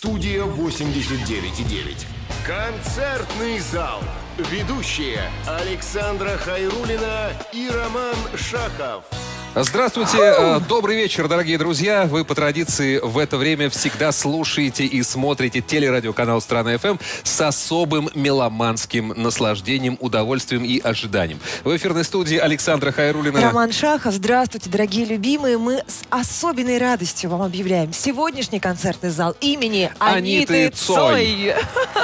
Студия 89,9. Концертный зал. Ведущие Александра Хайруллина и Роман Шахов. Здравствуйте, добрый вечер, дорогие друзья. Вы по традиции в это время всегда слушаете и смотрите телерадиоканал «Страна ФМ» с особым меломанским наслаждением, удовольствием и ожиданием. В эфирной студии Александра Хайруллина. Роман Шахов. Здравствуйте, дорогие любимые. Мы с особенной радостью вам объявляем сегодняшний концертный зал имени Аниты Цой.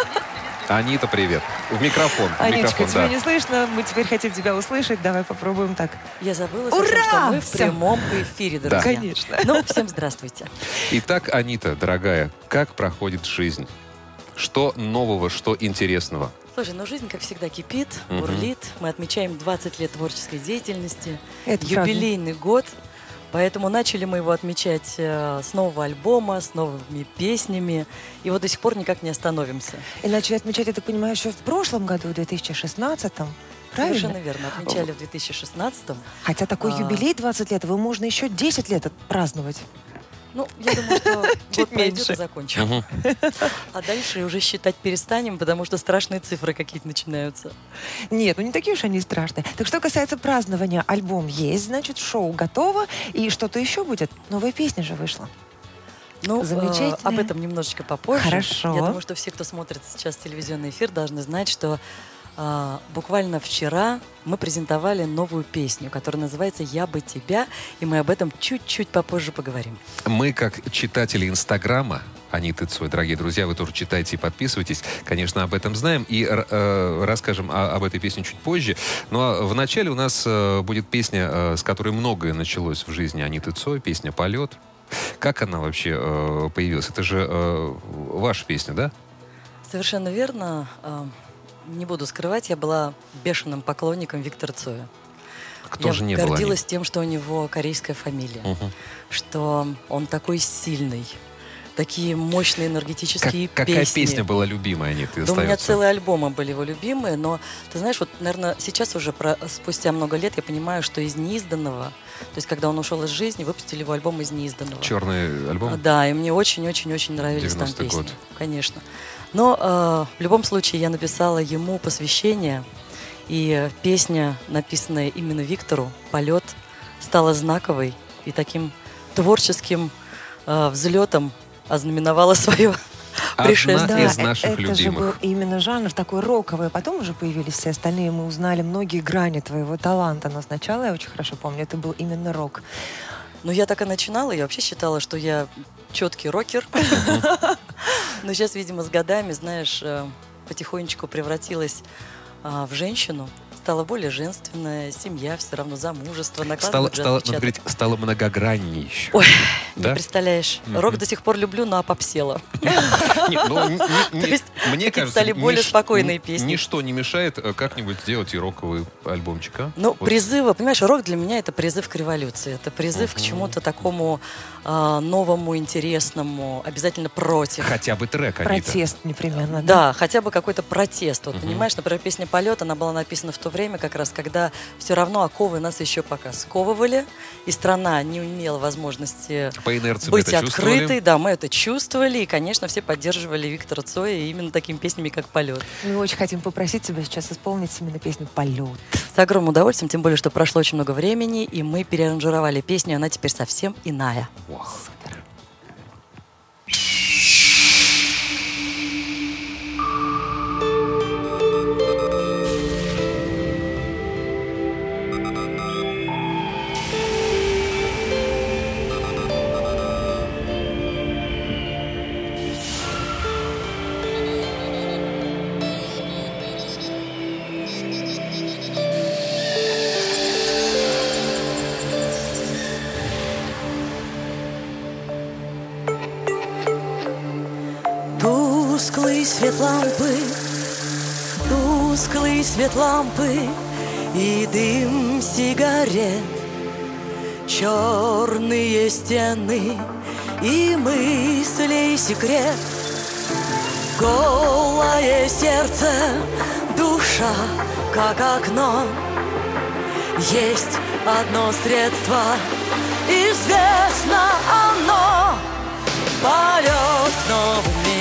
Анита, привет. В микрофон. Аниточка, микрофон, тебя да. не слышно. Мы теперь хотим тебя услышать. Давай попробуем так. Я забыла, Ура! что мы в Всё. прямом эфире, друзья. Да. Конечно. Ну, всем здравствуйте. Итак, Анита, дорогая, как проходит жизнь? Что нового, что интересного? Слушай, ну жизнь, как всегда, кипит, бурлит. Мы отмечаем 20 лет творческой деятельности. Это юбилейный год. Поэтому начали мы его отмечать с нового альбома, с новыми песнями. И вот до сих пор никак не остановимся. И начали отмечать, я так понимаю, еще в прошлом году, в 2016-м. Правильно? Совершенно верно. Отмечали в 2016-м. Хотя такой юбилей 20 лет, его можно еще 10 лет отпраздновать. Ну, я думаю, что Чуть год пройдет меньше. и закончим. А дальше уже считать перестанем, потому что страшные цифры какие-то начинаются. Нет, ну не такие уж они страшные. Так что касается празднования, альбом есть, значит, шоу готово. И что-то еще будет? Новая песня же вышла. Ну, Замечательно. об этом немножечко попозже. Хорошо. Я думаю, что все, кто смотрит сейчас телевизионный эфир, должны знать, что буквально вчера мы презентовали новую песню, которая называется «Я бы тебя», и мы об этом чуть-чуть попозже поговорим. Мы, как читатели Инстаграма Аниты Цой, дорогие друзья, вы тоже читайте и подписывайтесь. Конечно, об этом знаем и расскажем об этой песне чуть позже. Но вначале у нас будет песня, с которой многое началось в жизни Аниты Цой, песня «Полет». Как она вообще появилась? Это же ваша песня, да? Совершенно верно. Не буду скрывать, я была бешеным поклонником Виктора Цоя. Кто же не был? Я гордилась тем, что у него корейская фамилия, что он такой сильный, такие мощные энергетические песни. Какая песня была любимая Аниты? Да, у меня целые альбомы были его любимые, но, ты знаешь, вот, наверное, сейчас уже, спустя много лет, я понимаю, что из неизданного, то есть, когда он ушел из жизни, выпустили его альбом из неизданного. Черный альбом? Да, и мне очень-очень-очень нравились там 90-й песни. год. Конечно. Но в любом случае я написала ему посвящение, и песня, написанная именно Виктору, «Полет», стала знаковой и таким творческим взлетом ознаменовала свое пришествие. Из наших это любимых. же был именно жанр такой роковый. Потом уже появились все остальные. Мы узнали многие грани твоего таланта. Но сначала, я очень хорошо помню, это был именно рок. Ну, я так и начинала. Я вообще считала, что я четкий рокер. Но сейчас, видимо, с годами, знаешь, потихонечку превратилась в женщину. Стала более женственная, семья, все равно замужество, накладывают Стала многогранней еще. Ой, Да? не представляешь. Рок до сих пор люблю, но опопсела. Мне кажется, стали более спокойные песни. Ничто не мешает как-нибудь сделать и роковый альбомчик, а? Ну, призывы, понимаешь, рок для меня это призыв к революции, это призыв к чему-то такому новому, интересному, обязательно против. Хотя бы трек, Анита. Протест непременно. Да. Да, хотя бы какой-то протест. Вот, понимаешь, например, песня «Полет», она была написана в то время, как раз, когда все равно оковы нас еще пока сковывали, и страна не имела возможности По инерции быть мы это открытой. чувствовали. Да, мы это чувствовали, и, конечно, все поддерживали Виктора Цоя именно такими песнями, как «Полет». Мы очень хотим попросить тебя сейчас исполнить именно песню «Полет». С огромным удовольствием, тем более, что прошло очень много времени, и мы переаранжировали песню, она теперь совсем иная. Супер. Тусклый свет лампы и дым сигарет, черные стены и мыслей секрет, голое сердце, душа, как окно. Есть одно средство, известно оно, полет в новый мир.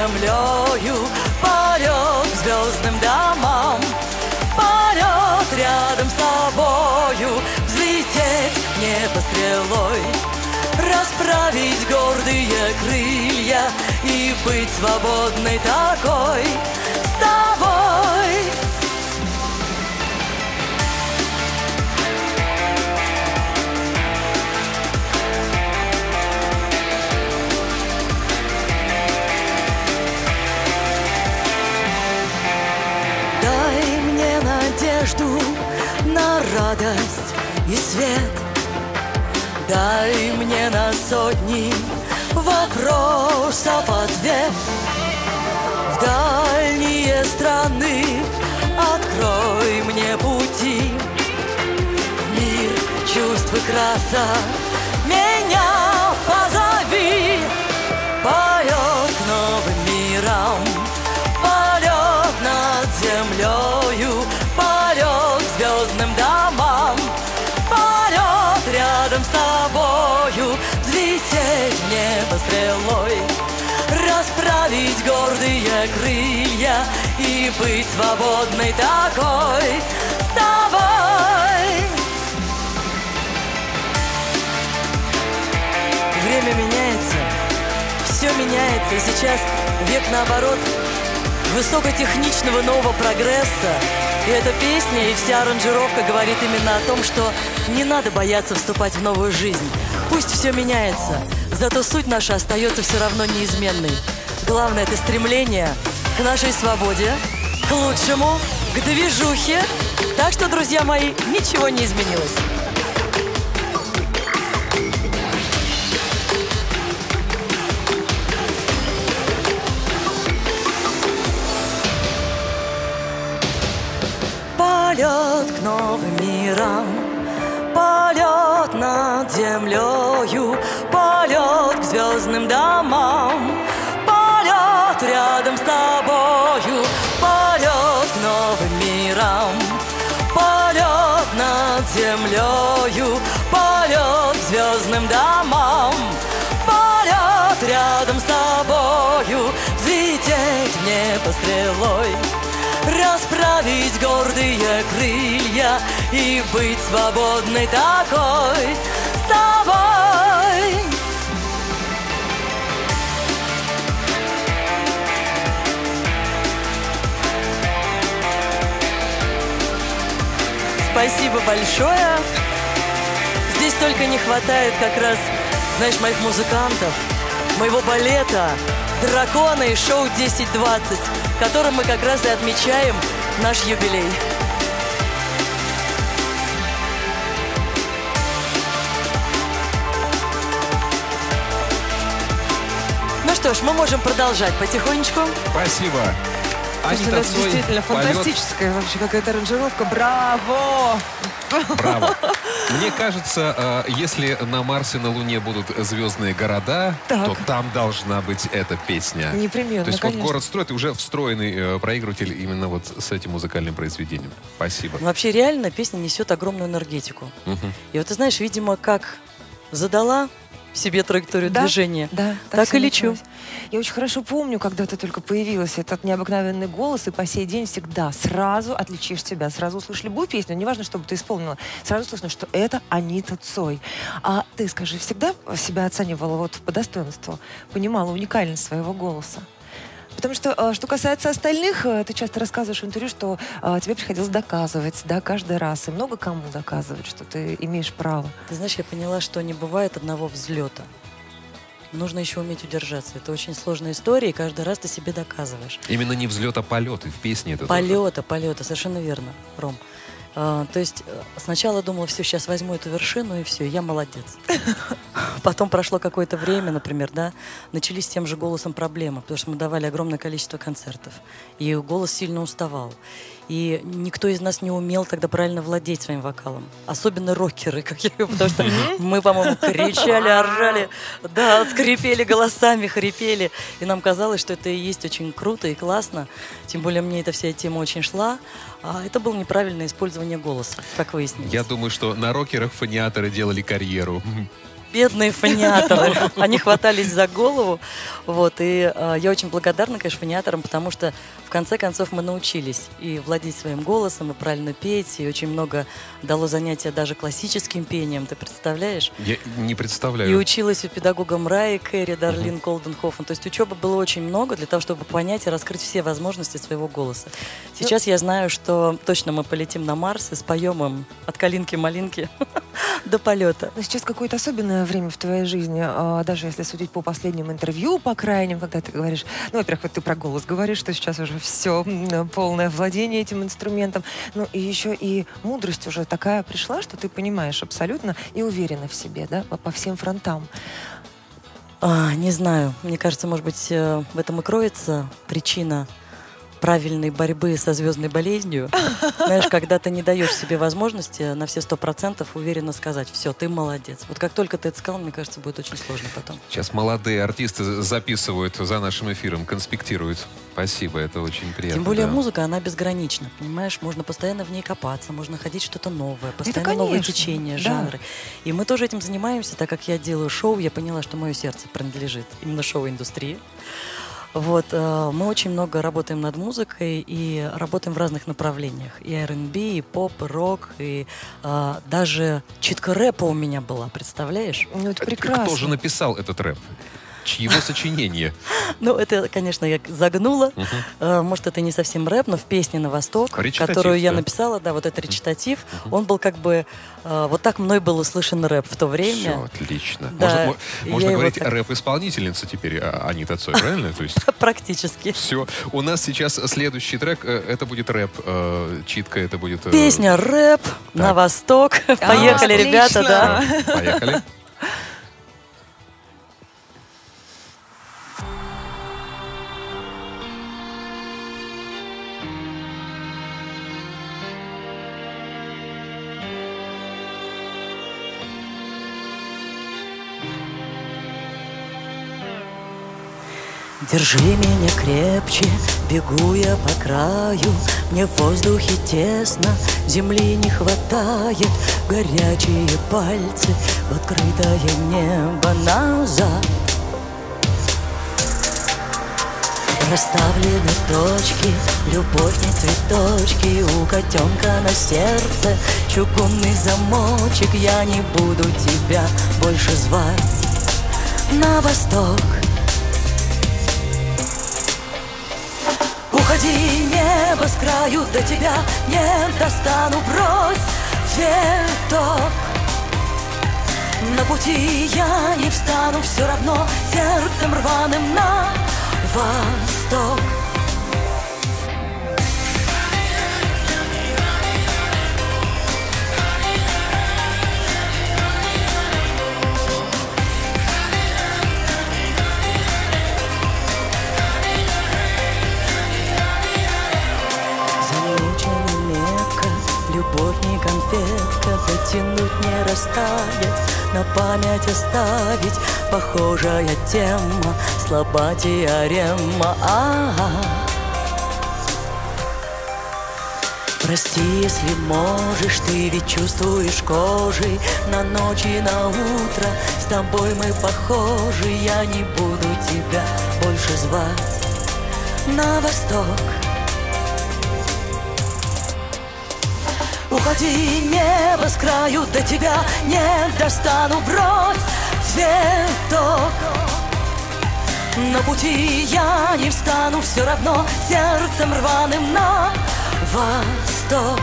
землею, полет к звездным домам, полет рядом с тобою, взлететь небо стрелой, расправить гордые крылья и быть свободной такой с тобой. Дай мне надежду на радость и свет, дай мне на сотни вопросов ответ. В дальние страны открой мне пути, в мир чувств и красок меня позови. Полет к новым мирам, полет над землею, полет к звездным домам, полет рядом с тобою, взлететь в небо стрелой, расправить гордые крылья и быть свободной такой с тобой. Время меняется, все меняется, и сейчас век наоборот высокотехничного нового прогресса. И эта песня, и вся аранжировка говорит именно о том, что не надо бояться вступать в новую жизнь. Пусть все меняется, зато суть наша остается все равно неизменной. Главное — это стремление к нашей свободе, к лучшему, к движухе. Так что, друзья мои, ничего не изменилось. Полет к новым мирам, полет над землею, полет к звездным домам, полет рядом с тобою, полет к новым мирам, полет над землею, полет к звездным домам, полет рядом с тобою, взлететь в небо стрелой, расправить гордые крылья и быть свободной такой с тобой. Спасибо большое. Здесь только не хватает как раз, знаешь, моих музыкантов, моего балета «Драконы» и шоу 10-20, которым мы как раз и отмечаем наш юбилей. Ну что ж, мы можем продолжать потихонечку. Спасибо. Слушайте, это действительно фантастическая вообще какая-то аранжировка. Браво! Браво. Мне кажется, если на Марсе, на Луне будут звездные города, то там должна быть эта песня. Непременно, То есть конечно. вот город строит, и уже встроенный проигрыватель именно вот с этим музыкальным произведением. Спасибо. Вообще реально песня несет огромную энергетику. И вот ты знаешь, видимо, как задала себе траекторию движения, так и лечу. Я очень хорошо помню, когда ты только появилась, этот необыкновенный голос, и по сей день всегда сразу отличишь себя, сразу услышишь любую песню, неважно, что бы ты исполнила, сразу слышно, что это Анита Цой. А ты, скажи, всегда себя оценивала вот по достоинству, понимала уникальность своего голоса? Потому что, что касается остальных, ты часто рассказываешь в интервью, что тебе приходилось доказывать, да, каждый раз, и много кому доказывать, что ты имеешь право. Ты знаешь, я поняла, что не бывает одного взлета. Нужно еще уметь удержаться. Это очень сложная история, и каждый раз ты себе доказываешь. Именно не взлет, а полет. И в песне это полета, совершенно верно, Ром. То есть сначала думала, все, сейчас возьму эту вершину, и все, я молодец. Потом прошло какое-то время, например, да, начались с тем же голосом проблемы, потому что мы давали огромное количество концертов, и голос сильно уставал. И никто из нас не умел тогда правильно владеть своим вокалом. Особенно рокеры, как я говорю, потому что мы, по-моему, кричали, орали, да, скрипели голосами, хрипели. И нам казалось, что это и есть очень круто и классно. Тем более мне эта вся тема очень шла. А это было неправильное использование голоса, как выяснилось. Я думаю, что на рокерах фониаторы делали карьеру. Бедные фониаторы. Они хватались за голову. Вот. И я очень благодарна, конечно, фониаторам, потому что в конце концов мы научились и владеть своим голосом, и правильно петь, и очень много дало занятия даже классическим пением, ты представляешь? Я не представляю. И училась у педагога Мрайи Керри, Дарлин Колденхофен. То есть учебы было очень много для того, чтобы понять и раскрыть все возможности своего голоса. Сейчас я знаю, что точно мы полетим на Марс и споем им от калинки-малинки до полета. Но сейчас какое-то особенное время в твоей жизни, даже если судить по последним интервью, по крайним, когда ты говоришь, ну, во-первых, вот ты про голос говоришь, что сейчас уже все, полное владение этим инструментом, ну, и еще и мудрость уже такая пришла, что ты понимаешь абсолютно и уверена в себе, да, по всем фронтам. Не знаю, мне кажется, может быть, в этом и кроется причина правильной борьбы со звездной болезнью. Знаешь, когда ты не даешь себе возможности на все 100% уверенно сказать: все, ты молодец. Вот как только ты это сказал, мне кажется, будет очень сложно потом. Сейчас молодые артисты записывают за нашим эфиром, конспектируют. Спасибо, это очень приятно. Тем более да. музыка, она безгранична, понимаешь? Можно постоянно в ней копаться, можно ходить что-то новое, постоянно новые течения, жанры. И мы тоже этим занимаемся, так как я делаю шоу, я поняла, что мое сердце принадлежит именно шоу-индустрии. Вот, мы очень много работаем над музыкой и работаем в разных направлениях. И R&B, и поп, и рок, и даже читка рэпа у меня была, представляешь? Ну, это прекрасно. Кто же написал этот рэп? Чьего сочинение? Ну, это, конечно, я загнула. Может, это не совсем рэп, но в песне «На восток», которую я написала, да, вот этот речитатив, он был как бы... Вот так мной был услышан рэп в то время. Все, отлично. Да, можно говорить, рэп-исполнительница теперь Анита Цой, правильно? То есть... Практически. Все. У нас сейчас следующий трек, это будет рэп. Читка, это будет... Песня «Рэп», «На восток». Поехали, ребята, да. Поехали. Держи меня крепче, бегу я по краю. Мне в воздухе тесно, земли не хватает. Горячие пальцы в открытое небо назад. Расставлены точки, любовь не цветочки. У котенка на сердце чугунный замочек. Я не буду тебя больше звать на восток. Уходи, небо с краю, до тебя не достану, брось цветок. На пути я не встану, все равно сердцем рваным на восток. Любовь не конфетка, дотянуть не растаять, на память оставить. Похожая тема, слаба теорема. Прости, если можешь, ты ведь чувствуешь кожей. На ночь и на утро с тобой мы похожи. Я не буду тебя больше звать на восток. Уходи, небо с краю, до тебя не достану, брось цветок. На пути я не встану, все равно сердцем рваным на восток.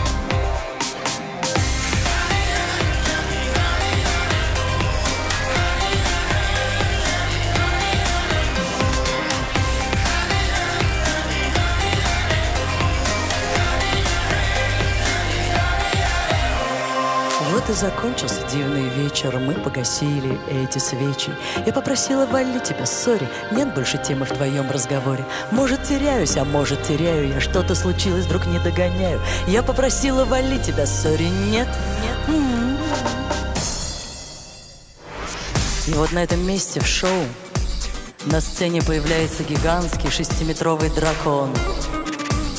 Вот и закончился дивный вечер, мы погасили эти свечи. Я попросила Валли тебя, сори, нет больше темы в твоем разговоре. Может, теряюсь, а может, теряю я, что-то случилось, вдруг не догоняю. Я попросила Валли тебя, сори, нет. И вот на этом месте в шоу на сцене появляется гигантский 6-метровый дракон.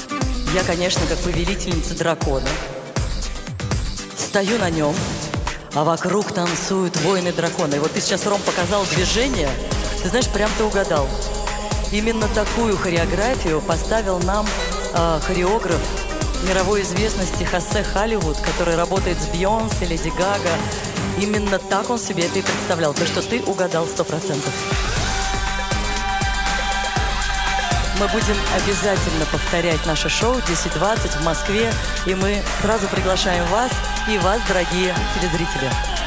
Я, конечно, как повелительница дракона, стою на нем, а вокруг танцуют воины-дракона. И вот ты сейчас, Ром, показал движение, ты знаешь, прям ты угадал. Именно такую хореографию поставил нам хореограф мировой известности Хосе Холливуд, который работает с Бейонсе, Леди Гага. Именно так он себе это и представлял. Так что ты угадал 100%. Мы будем обязательно повторять наше шоу 10:20 в Москве. И мы сразу приглашаем вас и вас, дорогие телезрители.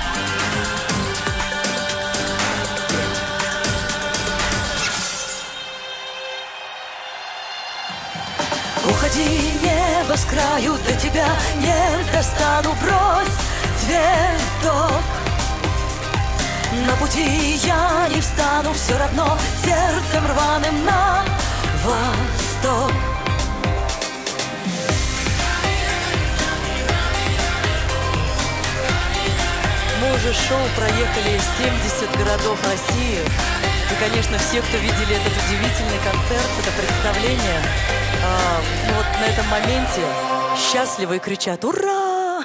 Уходи, небо с краю, до тебя не достану, брось цветок. На пути я не встану, все равно сердцем рваным на восток. Мы уже шоу проехали 70 городов России. И, конечно, все, кто видели этот удивительный концерт, это представление, вот на этом моменте счастливы и кричат «Ура!».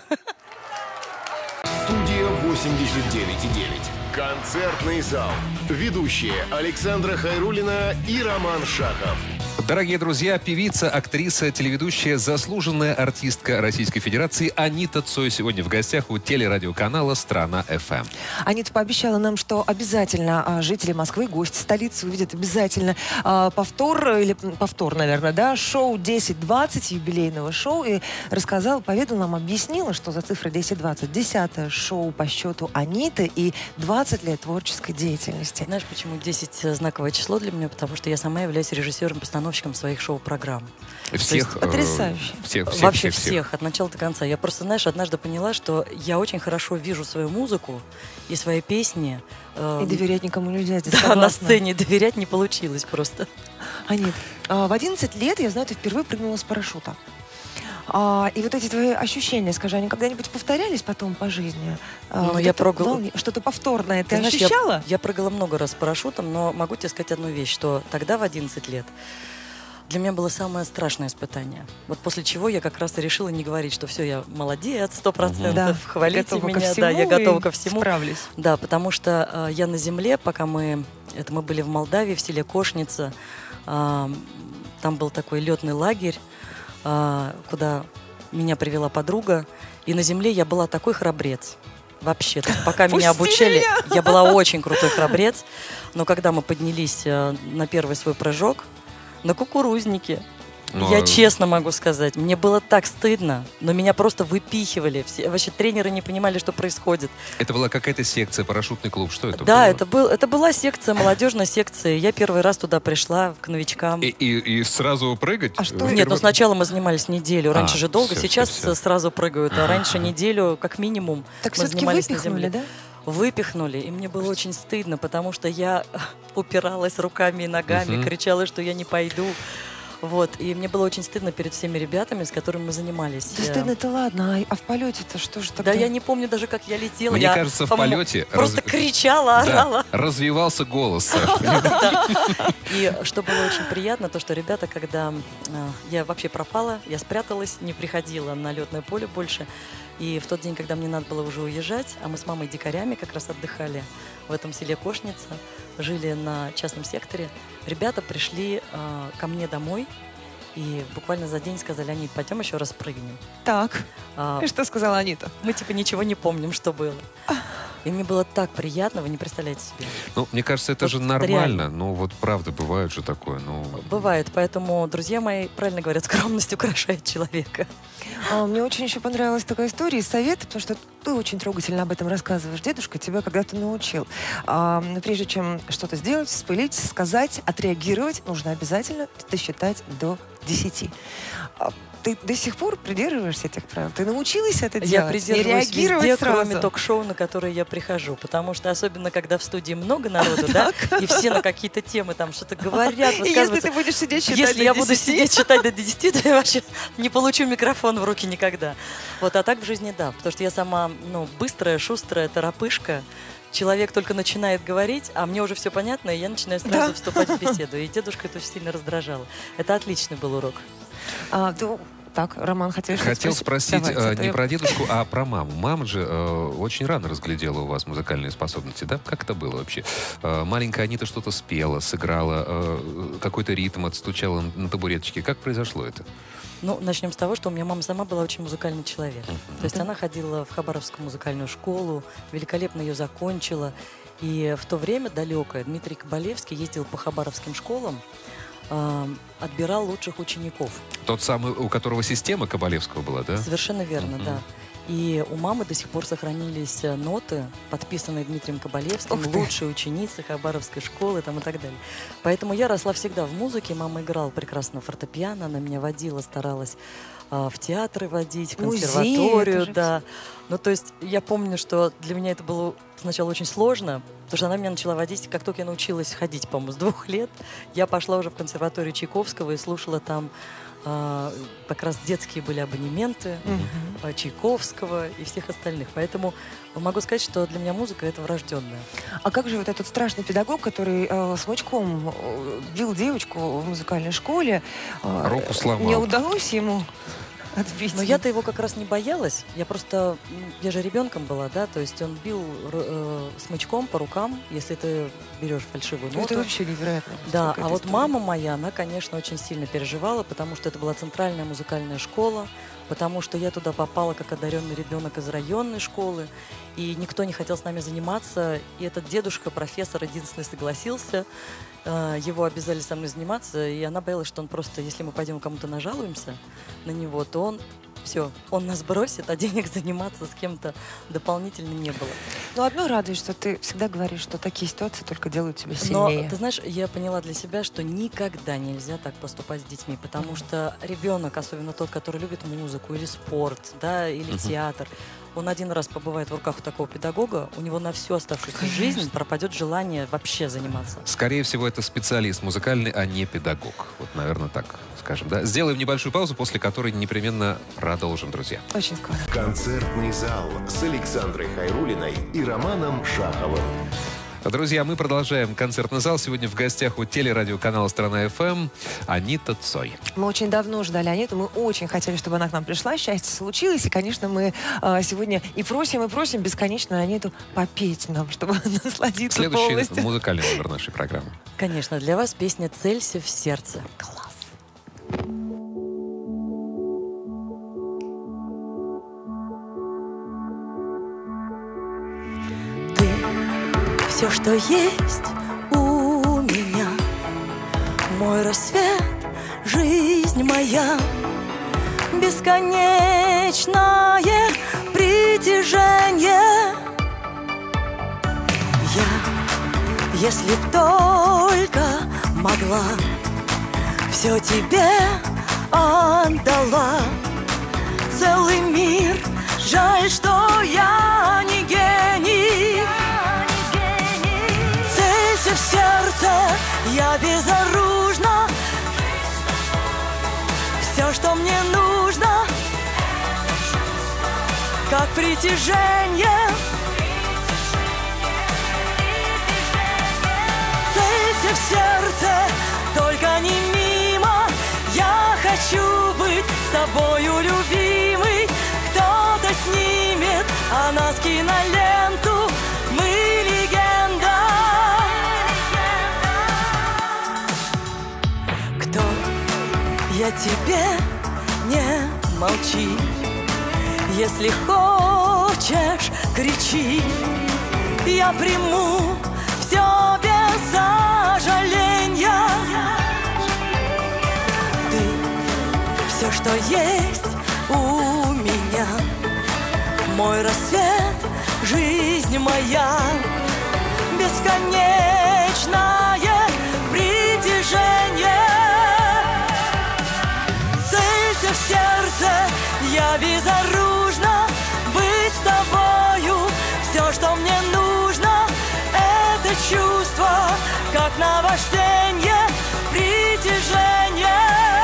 Студия 89,9. Концертный зал. Ведущие Александра Хайруллина и Роман Шахов. Дорогие друзья, певица, актриса, телеведущая, заслуженная артистка Российской Федерации Анита Цой сегодня в гостях у телерадиоканала «Страна.ФМ». Анита пообещала нам, что обязательно жители Москвы, гости столицы увидят обязательно повтор, наверное, да, шоу 10:20, юбилейного шоу. И рассказала, поведала нам, объяснила, что за цифра 10:20 10-е шоу по счету Аниты и 20 лет творческой деятельности. Знаешь, почему 10 знаковое число для меня? Потому что я сама являюсь режиссером-постановщиком своих шоу-программ. Всех, потрясающе. Вообще всех, от начала до конца. Я просто, знаешь, однажды поняла, что я очень хорошо вижу свою музыку и свои песни. И доверять никому нельзя. Здесь да, согласна. на сцене доверять не получилось просто. Анит, в 11 лет, я знаю, ты впервые прыгнула с парашюта. И вот эти твои ощущения, скажи, они когда-нибудь повторялись потом по жизни? Ну, я прыгала. Что-то повторное ты знаешь, ощущала? Я прыгала много раз с парашютом, но могу тебе сказать одну вещь, что тогда, в 11 лет, для меня было самое страшное испытание. Вот после чего я как раз и решила не говорить, что все, я молодец, 100%, Да, хвалите меня, да, я готова ко всему. Справлюсь. Да, потому что я на земле, пока мы были в Молдавии, в селе Кошница, там был такой летный лагерь, куда меня привела подруга, и на земле я была такой храбрец. Вообще, пока меня обучали, я была очень крутой храбрец, но когда мы поднялись на первый свой прыжок, на кукурузнике, я честно могу сказать, мне было так стыдно, но меня просто выпихивали. Вообще тренеры не понимали, что происходит. Это была какая-то секция, парашютный клуб? Что это было? Да, это была секция, молодежная секция. Я первый раз туда пришла к новичкам. И сразу прыгать? А что? Нет, сначала мы занимались неделю. Раньше же долго, все, сейчас все. сразу прыгают. А раньше неделю, как минимум, Так мы все-таки занимались на выпихнули, земле. да? Выпихнули, и мне было очень стыдно, потому что я упиралась руками и ногами, кричала, что я не пойду. Вот, и мне было очень стыдно перед всеми ребятами, с которыми мы занимались. Да стыдно-то ладно, а в полете-то что же тогда? Да я не помню даже, как я летела. Мне кажется, в полете... Просто кричала, орала. Да, развивался голос. И что было очень приятно, то, что ребята, когда я вообще пропала, я спряталась, не приходила на летное поле больше. И в тот день, когда мне надо было уже уезжать, а мы с мамой дикарями как раз отдыхали в этом селе Кошница, жили на частном секторе, ребята пришли ко мне домой и буквально за день сказали: Анит, пойдем еще раз прыгнем. Так, и что сказала Анита? Мы ничего не помним, что было. И мне было так приятно, вы не представляете себе. Ну, мне кажется, это вот же нормально. реально. Ну, вот правда, бывает же такое. Ну... Бывает, поэтому, друзья мои, правильно говорят, скромность украшает человека. Мне очень еще понравилась такая история и совет, потому что ты очень трогательно об этом рассказываешь. Дедушка тебя когда-то научил. Прежде чем что-то сделать, вспылить, сказать, отреагировать, нужно обязательно досчитать до 10. Ты до сих пор придерживаешься этих правил? Ты научилась это делать? Я придерживаюсь везде, сразу? кроме ток-шоу, на которые я прихожу. Потому что, особенно, когда в студии много народу, да, и все на какие-то темы там что-то говорят, И если ты будешь сидеть считать если до я 10? буду сидеть считать до 10, то я вообще не получу микрофон в руки никогда. Вот, а так в жизни, да. Потому что я сама, быстрая, шустрая, торопышка. Человек только начинает говорить, а мне уже все понятно, и я начинаю сразу вступать в беседу. И дедушка это очень сильно раздражало. Это отличный был урок. Так, Роман, хотел спросить Давайте, не про дедушку, а про маму. Мама же очень рано разглядела у вас музыкальные способности, да? Как это было вообще? Маленькая Анита что-то спела, сыграла, какой-то ритм отстучала на табуреточке. Как произошло это? Ну, начнем с того, что у меня мама сама была очень музыкальный человек. То есть она ходила в Хабаровскую музыкальную школу, великолепно ее закончила. И в то время далекое Дмитрий Кабалевский ездил по хабаровским школам, отбирал лучших учеников. Тот самый, у которого система Кабалевского была, да? Совершенно верно, да. И у мамы до сих пор сохранились ноты, подписанные Дмитрием Кабалевским, лучшие ученицы Хабаровской школы там, и так далее. Поэтому я росла всегда в музыке. Мама играла прекрасно фортепиано, она меня водила, старалась в театры водить, в консерваторию. Да. Ну, то есть я помню, что для меня это было сначала очень сложно, потому что она меня начала водить, как только я научилась ходить, по-моему, с 2 лет. Я пошла уже в консерваторию Чайковского и слушала там как раз детские были абонементы Чайковского и всех остальных. Поэтому могу сказать, что для меня музыка — это врожденная. А как же вот этот страшный педагог, который смычком бил девочку в музыкальной школе? Руку сломал. Не удалось ему отбить? Но я-то его как раз не боялась. Я же ребенком была, да, то есть он бил смычком по рукам, если ты берешь фальшивую ноту. Это вообще невероятно. Да, а вот мама моя, она, конечно, очень сильно переживала, потому что это была центральная музыкальная школа, потому что я туда попала как одаренный ребенок из районной школы, и никто не хотел с нами заниматься, и этот дедушка, профессор, единственный согласился. Его обязали со мной заниматься, и она боялась, что он просто, если мы пойдем кому-то нажалуемся на него, то он нас бросит, а денег заниматься с кем-то дополнительно не было. Но одно радует, что ты всегда говоришь, что такие ситуации только делают тебя сильнее. Но, ты знаешь, я поняла для себя, что никогда нельзя так поступать с детьми, потому что ребенок, особенно тот, который любит музыку или спорт, да, или театр, он один раз побывает в руках у такого педагога, у него на всю оставшуюся жизнь пропадет желание вообще заниматься. Скорее всего, это специалист музыкальный, а не педагог. Вот, наверное, так скажем. Да? Сделаем небольшую паузу, после которой непременно продолжим, друзья. Очень скоро. Концертный зал с Александрой Хайруллиной и Романом Шаховым. Друзья, мы продолжаем концертный зал. Сегодня в гостях у телерадиоканала «Страна ФМ» Анита Цой. Мы очень давно ждали Аниту, мы очень хотели, чтобы она к нам пришла. Счастье случилось, и, конечно, мы сегодня и просим бесконечно Аниту попеть нам, чтобы насладиться полностью. Следующий музыкальный номер нашей программы. Конечно, для вас песня «Целься в сердце». Класс. Все, что есть у меня, мой рассвет, жизнь моя, бесконечное притяжение. Я, если б только могла, все тебе отдала, целый мир. Жаль, что я не гений. В сердце я безоружна. Все, что мне нужно, как притяжение. Целься в сердце, только не мимо. Я хочу быть с тобою, любимый. Кто-то снимет о нас киноленту. Мы легенда. Я тебе не молчи, если хочешь, кричи. Я приму все без сожаления. Ты все, что есть у меня, мой рассвет, жизнь моя, бесконечное притяжение. В сердце я безоружна, быть с тобою. Все, что мне нужно, это чувство, как наваждение, притяжение.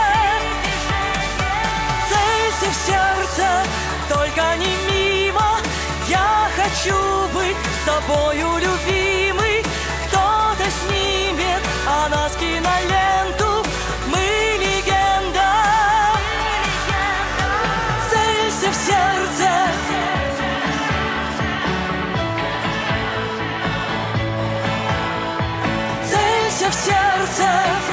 Целься в сердце, только не мимо. Я хочу быть с тобою, любимый. Кто-то снимет о нас киноленту. Мы легенда. Целься в сердце.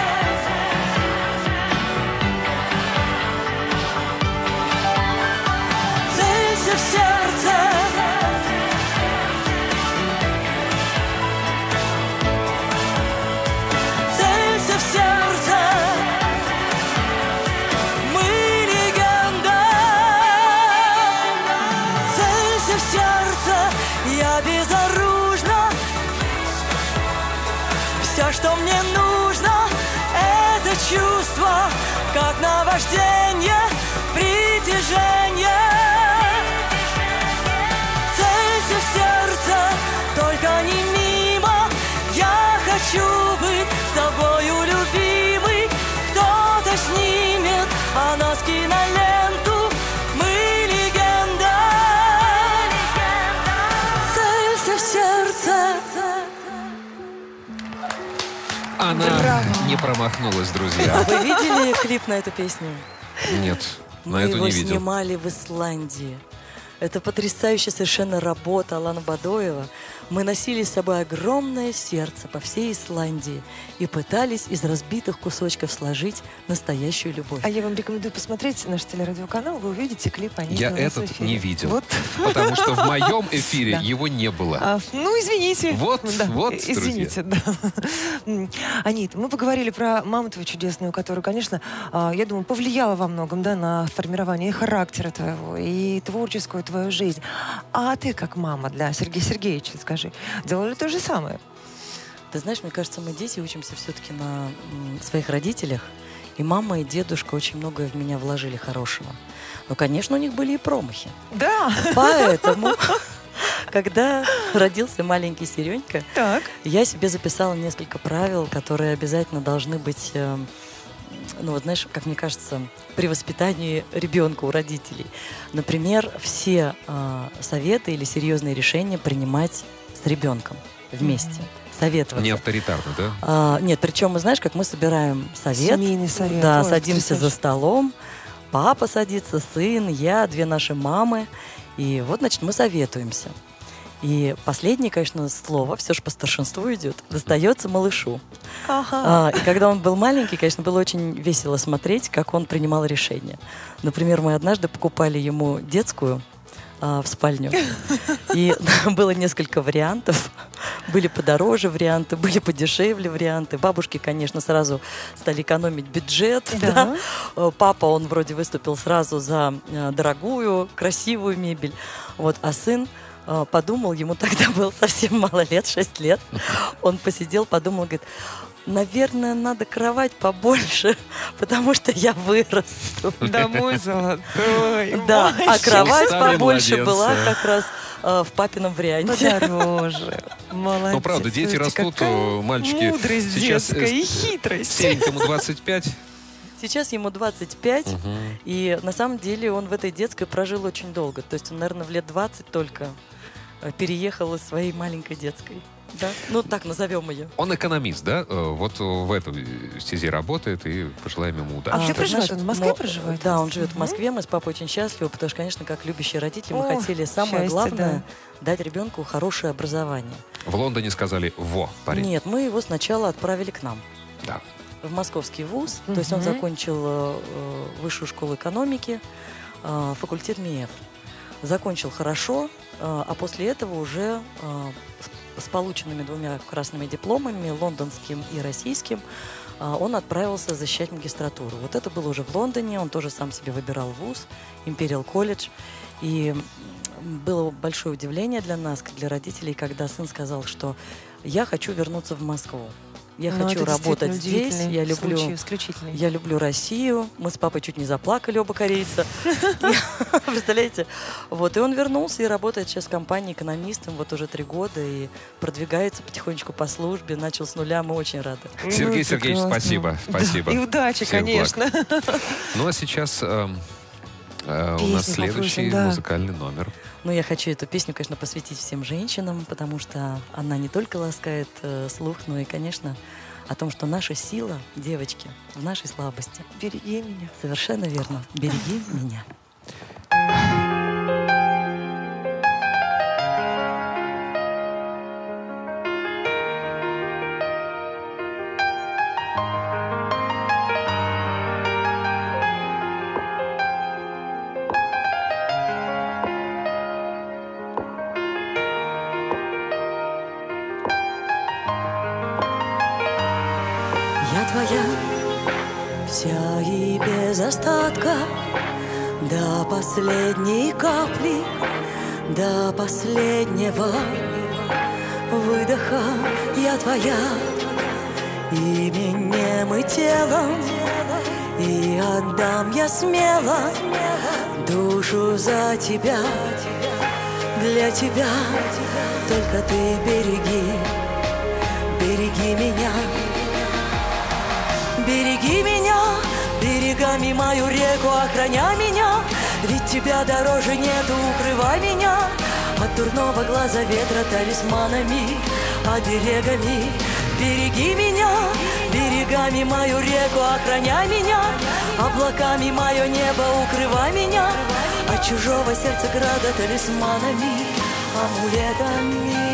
Целься в сердце. Целься в сердце. Мы легенда. Целься в сердце. Я безоружна. Все, что мне нужно, это чувство, как наваждение, притяжение. Целься в сердце, только не мимо. Я хочу быть с тобою, любимый. Кто-то снимет о нас киноленту. Мы легенда. Целься в сердце. Она не промахнулась, друзья. А вы видели клип на эту песню? Нет, на Мы эту его не видел. снимали в Исландии. Это потрясающая совершенно работа Алана Бадоева. Мы носили с собой огромное сердце по всей Исландии и пытались из разбитых кусочков сложить настоящую любовь. А я вам рекомендую посмотреть наш телерадиоканал, вы увидите клип «Они». Я у нас в этот эфире. не видел. Вот. Потому что в моем эфире Да. его не было. Ну, извините. Вот, вот, извините, да. Анит, мы поговорили про маму твою чудесную, которая, конечно, я думаю, повлияла во многом, да, на формирование и характера твоего, и творческую твою жизнь. А ты, как мама для Сергея Сергеевича, скажи, делали то же самое? Ты знаешь, мне кажется, мы дети учимся все-таки на своих родителях. И мама, и дедушка очень многое в меня вложили хорошего. Но, конечно, у них были и промахи. Да. Поэтому, когда родился маленький Серенька, Так. я себе записала несколько правил, которые обязательно должны быть, ну вот знаешь, как мне кажется, при воспитании ребенка у родителей. Например, все советы или серьезные решения принимать с ребенком вместе. Советоваться. Не авторитарно, да? Нет, причем, знаешь, как мы собираем совет. Семейный совет. Да, Ой, садимся за потрясающе. столом. Папа садится, сын, я, две наши мамы. И вот, значит, мы советуемся. И последнее, конечно, слово, все же по старшинству идет, достается малышу. Ага. И когда он был маленький, конечно, было очень весело смотреть, как он принимал решения. Например, мы однажды покупали ему детскую в спальню. И было несколько вариантов. Были подороже варианты, были подешевле варианты. Бабушки, конечно, сразу стали экономить бюджет. Да. Да. Папа, он вроде выступил сразу за дорогую, красивую мебель. Вот. А сын подумал, ему тогда было совсем мало лет, 6 лет. Он посидел, подумал, говорит, наверное, надо кровать побольше, потому что я вырасту. Да, мой золотой. Да, а мальчик. кровать Устали побольше младенца. была как раз в папином варианте. Подороже. Молодец. Ну, правда, дети Слушайте, растут, какая мальчики. Мудрость Сейчас детская и хитрость. Серенькому 25. Сейчас ему 25, и на самом деле он в этой детской прожил очень долго. То есть он, наверное, в лет 20 только переехал из своей маленькой детской. Да? Ну, так назовем ее. Он экономист, да? Вот в этой стезе работает, и пожелаем ему удачи. А где ты проживает? знаешь, Он в Москве ну, проживает? Да, он живет в Москве. Мы с папой очень счастливы, потому что, конечно, как любящие родители, мы О, хотели самое счастье, главное дать ребенку хорошее образование. В Лондоне сказали, во, парень. Нет, мы его сначала отправили к нам. Да. В московский вуз. То есть он закончил высшую школу экономики, факультет МИЭФ. Закончил хорошо, а после этого уже с полученными 2 красными дипломами, лондонским и российским, он отправился защищать магистратуру. Вот это было уже в Лондоне, он тоже сам себе выбирал вуз, Imperial College. И было большое удивление для нас, для родителей, когда сын сказал, что я хочу вернуться в Москву. Я Ну, хочу это работать действительно здесь, удивительный случай, исключительный. я люблю Россию. Мы с папой чуть не заплакали, оба корейца. Представляете? Вот, и он вернулся и работает сейчас в компании экономистом вот уже 3 года и продвигается потихонечку по службе, начал с нуля, мы очень рады. Сергей Ну, Сергеевич, прекрасно. спасибо. Да, Спасибо. и удачи, Всех благ. конечно. Ну, а сейчас у нас Песню следующий попросим, да. музыкальный номер. Ну, я хочу эту песню, конечно, посвятить всем женщинам, потому что она не только ласкает слух, но и, конечно, о том, что наша сила, девочки, в нашей слабости. Береги меня. Совершенно верно. Береги меня. Я твоя вся и без остатка, до последней капли, до последнего выдоха. Я твоя именем и телом, и отдам я смело душу за тебя, для тебя. Только ты береги, береги меня. Береги меня, берегами мою реку охраняй меня, ведь тебя дороже нету, укрывай меня от дурного глаза ветра талисманами, оберегами. Береги меня, берегами мою реку охраняй меня, облаками мое небо укрывай меня от чужого сердца града талисманами, амулетами.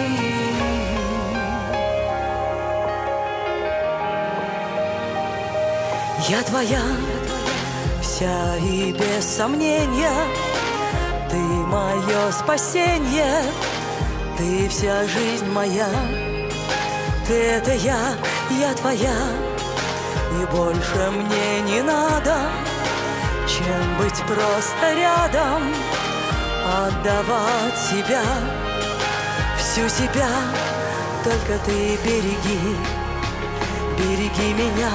Я твоя вся и без сомнения, ты мое спасение, ты вся жизнь моя. Ты — это я твоя, и больше мне не надо, чем быть просто рядом, отдавать себя, всю себя. Только ты береги, береги меня.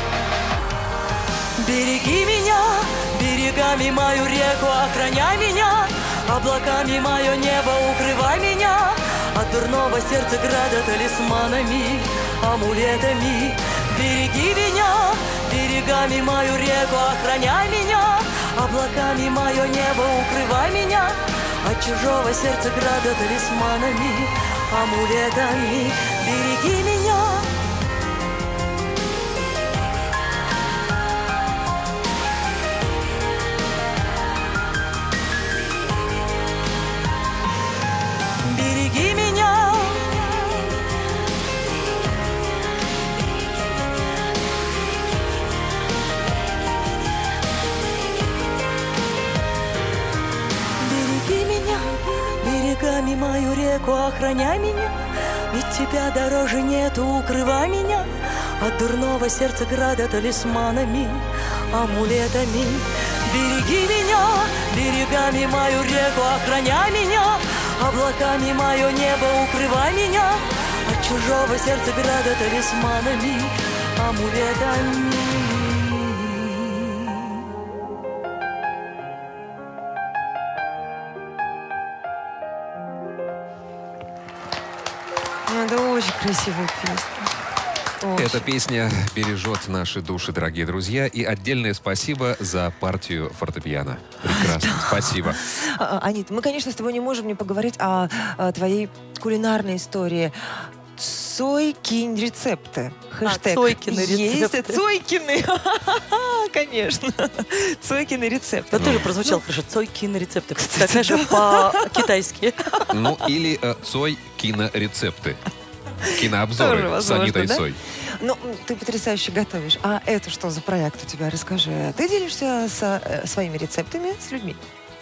Береги меня, берегами мою реку охраняй меня, облаками мое небо укрывай меня от дурного сердца града талисманами, амулетами. Береги меня, берегами мою реку охраняй меня, облаками мое небо укрывай меня от чужого сердца града талисманами, амулетами. Береги меня. Береги меня. Береги меня, берегами мою реку охраняй меня, ведь тебя дороже нету, укрывай меня от дурного сердца града талисманами, амулетами. Береги меня, берегами мою реку охраняй меня, облаками мое небо укрывай меня от чужого сердца града талисманами, амулетами. Ну, это очень красивая песня. Очень. Эта песня бережет наши души, дорогие друзья. И отдельное спасибо за партию фортепиано. Прекрасно. Спасибо. Анита, мы, конечно, с тобой не можем не поговорить о твоей кулинарной истории. Цой, кинь рецепты. Хэштег. Цойкины рецепты. Есть Цойкины. Конечно. Цойкины рецепты. Это тоже прозвучало хорошо. Цойкины рецепты. Такая же по-китайски. Ну, или Цой кинорецепты. Кинообзоры с Анитой Цой. Ну, ты потрясающе готовишь. А это что за проект у тебя? Расскажи. Ты делишься своими рецептами с людьми?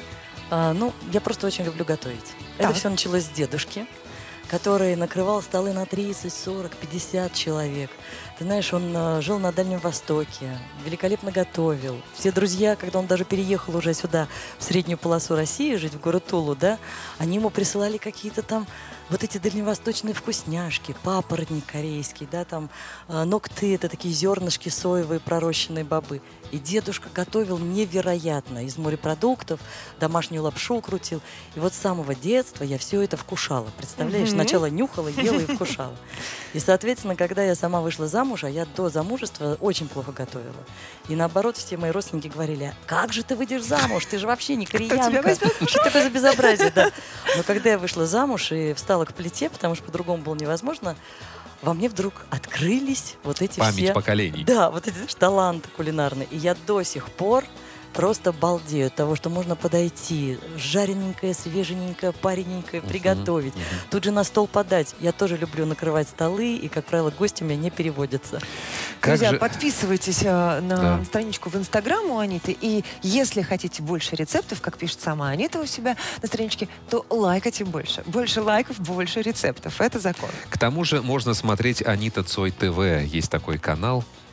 Ну, я просто очень люблю готовить. Это все началось с дедушки, который накрывал столы на 30, 40, 50 человек. Ты знаешь, он жил на Дальнем Востоке, великолепно готовил. Все друзья, когда он даже переехал уже сюда, в среднюю полосу России, жить в город Тулу, да, они ему присылали какие-то там вот эти дальневосточные вкусняшки, папоротник корейский, да, там ногты, это такие зернышки соевые, пророщенные бобы. И дедушка готовил невероятно из морепродуктов, домашнюю лапшу крутил. И вот с самого детства я все это вкушала. Представляешь, сначала нюхала, ела и вкушала. И, соответственно, когда я сама вышла замуж, а я до замужества очень плохо готовила. И наоборот, все мои родственники говорили: как же ты выйдешь замуж? Ты же вообще не кореянка. Что такое за безобразие, да? Но когда я вышла замуж и встала к плите, потому что по-другому было невозможно, во мне вдруг открылись вот эти Память поколений. Да, вот эти, знаешь, таланты кулинарные. И я до сих пор просто балдею от того, что можно подойти, жарененькое, свеженькое, парененькое приготовить, тут же на стол подать. Я тоже люблю накрывать столы, и, как правило, гости у меня не переводятся. Друзья, подписывайтесь на страничку в Инстаграм у Аниты, и если хотите больше рецептов, как пишет сама Анита у себя на страничке, то лайкайте больше. Больше лайков, больше рецептов. Это закон. К тому же можно смотреть Анита Цой ТВ. Есть такой канал.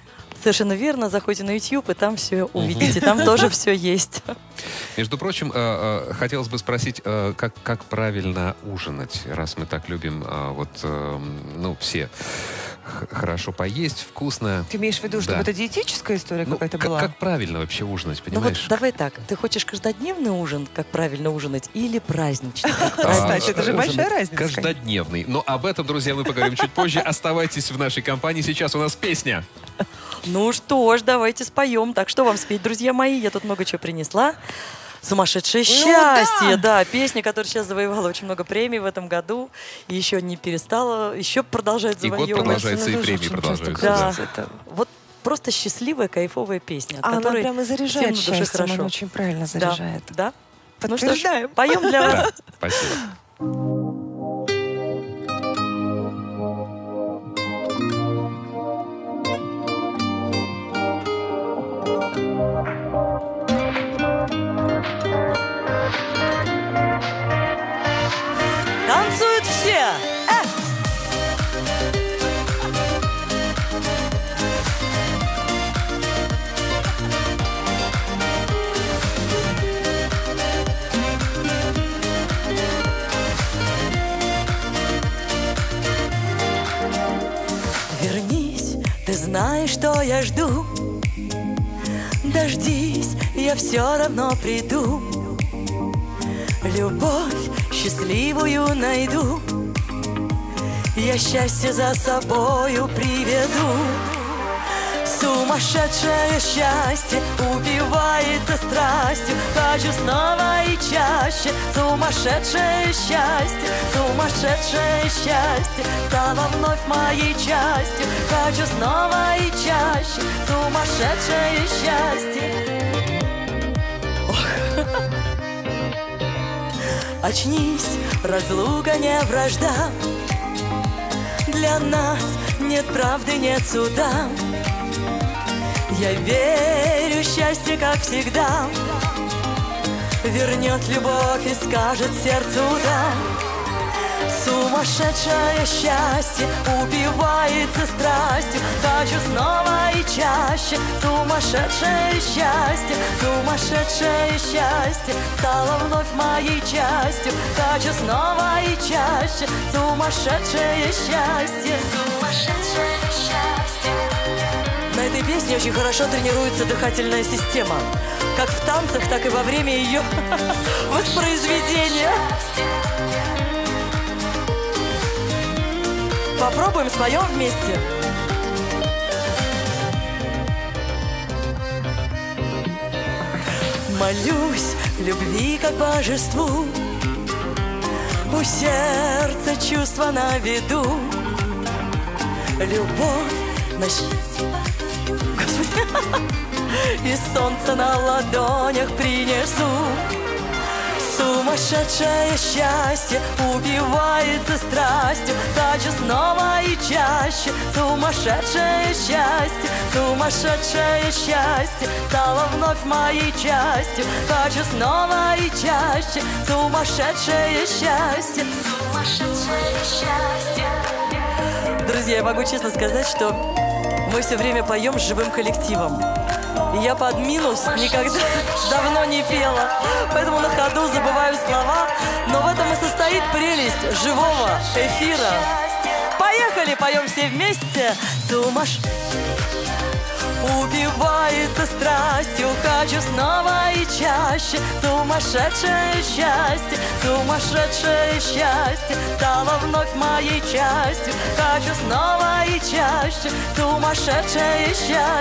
Совершенно верно. Заходите на YouTube, и там все увидите. Там тоже все есть. Между прочим, хотелось бы спросить, как правильно ужинать, раз мы так любим, все хорошо поесть, вкусно. Ты имеешь в виду, чтобы это диетическая история какая-то была? Как правильно вообще ужинать, понимаешь? Вот давай так. Ты хочешь каждодневный ужин, как правильно ужинать, или праздничный? Кстати, это же большая разница. Каждодневный. Но об этом, друзья, мы поговорим чуть позже. Оставайтесь в нашей компании. Сейчас у нас песня. Ну что ж, давайте споем. Так, что вам спеть, друзья мои? Я тут много чего принесла. «Сумасшедшее счастье», да, песня, которая сейчас завоевала очень много премий в этом году, и еще не перестала, еще продолжает завоевывать. И год продолжается, и премии продолжаются. Да. Вот просто счастливая, кайфовая песня, от она которой прямо заряжает всем на душе счастьем, хорошо. она очень правильно заряжает. Да? Подтверждаем. Ну что ж, поем для вас. Спасибо. Танцуют все! Вернись, ты знаешь, что я жду. Дождись, я все равно приду. Любовь счастливую найду, я счастье за собою приведу. Сумасшедшее счастье убивается страстью, хочу снова и чаще. Сумасшедшее счастье стало вновь моей частью, хочу снова и чаще. Сумасшедшее счастье. Очнись, разлука не вражда, для нас нет правды, нет суда. Я верю, счастье, как всегда, вернет любовь и скажет сердцу да. Сумасшедшее счастье убивается страстью, хочу снова и чаще. Сумасшедшее счастье стало вновь моей частью, хочу снова и чаще. Сумасшедшее счастье. На этой песне очень хорошо тренируется дыхательная система, как в танцах, так и во время ее воспроизведения. Попробуем, споем вместе. Молюсь любви как божеству, у сердца чувства на виду. Любовь на счастье, Господи, и солнце на ладонях принесу. Сумасшедшее счастье убивается страстью, хочу снова и чаще. Сумасшедшее счастье стало вновь моей частью, хочу снова и чаще. Сумасшедшее счастье. Друзья, я могу честно сказать, что мы все время поем с живым коллективом. И я под минус никогда давно не пела, поэтому на ходу забываю слова. Но в этом и состоит прелесть живого эфира. Поехали, поем все вместе. Убивается страстью, хочу снова и чаще. Сумасшедшее счастье стало вновь моей частью, хочу снова и чаще. Сумасшедшее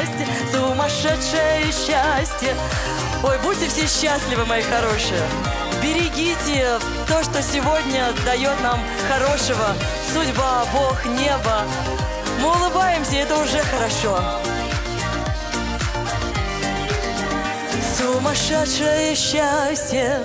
счастье. Ой, будьте все счастливы, мои хорошие. Берегите то, что сегодня дает нам хорошего. Судьба, Бог, небо. Мы улыбаемся, это уже хорошо. Сумасшедшее счастье.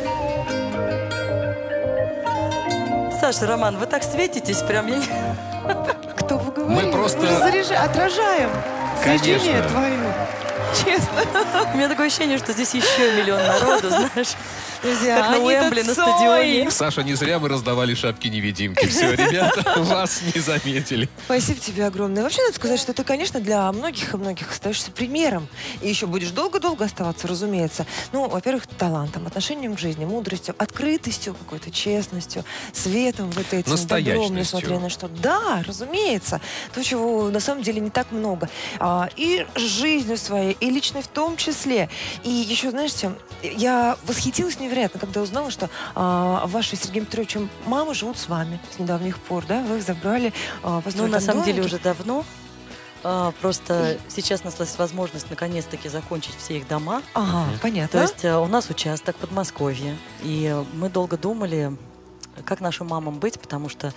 Саша, Роман, вы так светитесь, прям я... Кто вы говорите? Мы просто... Отражаем свечение твое. Честно. У меня такое ощущение, что здесь еще миллион народу, знаешь. Друзья, Как на Уэмбли, на стадионе. Саша, не зря мы раздавали шапки-невидимки. Все, ребята, вас не заметили. Спасибо тебе огромное. Вообще, надо сказать, что ты, конечно, для многих и многих остаешься примером. И еще будешь долго-долго оставаться, разумеется. Ну, во-первых, талантом, отношением к жизни, мудростью, открытостью какой-то, честностью, светом вот этим, добром, несмотря на что. Да, разумеется. То, чего на самом деле не так много. И жизнью своей, и личной в том числе. И еще, знаешь, я восхитилась невероятно, когда узнала, что ваши с Сергеем Петровичем мамы живут с вами с недавних пор, да? Вы их забрали, Ну, на самом деле, уже давно. Просто сейчас нашлась возможность наконец-таки закончить все их дома. Ага, понятно. То есть у нас участок в Подмосковье. И мы долго думали, как нашим мамам быть, потому что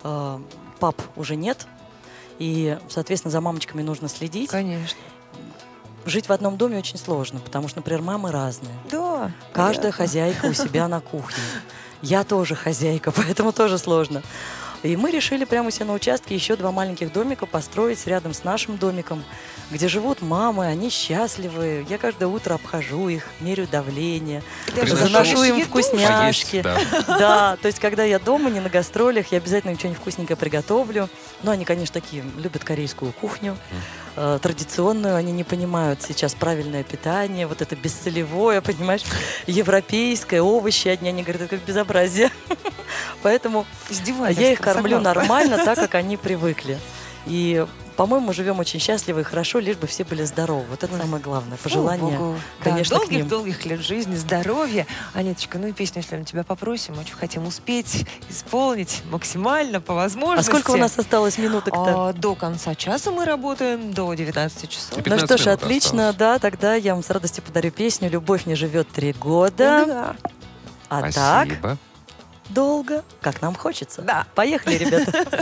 пап уже нет. И, соответственно, за мамочками нужно следить. Конечно. Жить в одном доме очень сложно, потому что, например, мамы разные. Да. Каждая хозяйка у себя на кухне. Я тоже хозяйка, поэтому тоже сложно. И мы решили прямо у себя на участке еще 2 маленьких домика построить рядом с нашим домиком, где живут мамы, они счастливы. Я каждое утро обхожу их, меряю давление, заношу им вкусняшки. Да, то есть, когда я дома, не на гастролях, я обязательно им что-нибудь вкусненькое приготовлю. Но они, конечно, такие, любят корейскую кухню, традиционную, они не понимают сейчас правильное питание, вот это бессолевое, понимаешь, европейское, овощи одни, они говорят, это как безобразие. Поэтому я их кормлю нормально, так, как они привыкли. И, по-моему, живем очень счастливо и хорошо, лишь бы все были здоровы. Вот это самое главное. Пожелание, конечно, к ним. Долгих лет жизни, здоровья. Анеточка, ну и песню, если мы тебя попросим, очень хотим успеть исполнить максимально, по возможности. А сколько у нас осталось минуток-то? До конца часа мы работаем, до 19 часов. Ну что ж, отлично, да, тогда я вам с радостью подарю песню «Любовь не живет 3 года». Да. А Спасибо. так, долго, как нам хочется. Да. Поехали, ребята.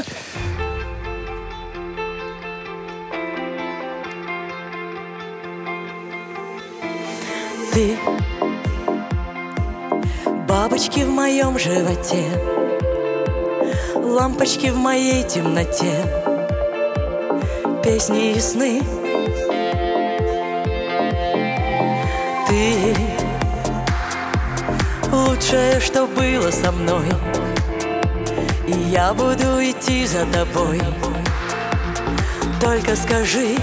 Ты, бабочки в моем животе, лампочки в моей темноте, песни и сны. Ты лучшее, что было со мной, и я буду идти за тобой. Только скажи.